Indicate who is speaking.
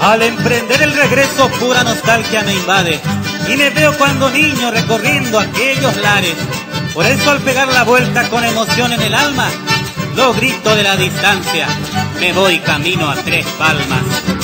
Speaker 1: Al emprender el regreso pura nostalgia me invade y me veo cuando niño recorriendo aquellos lares. Por eso al pegar la vuelta con emoción en el alma, lo grito de la distancia, me voy camino a Tres Palmas.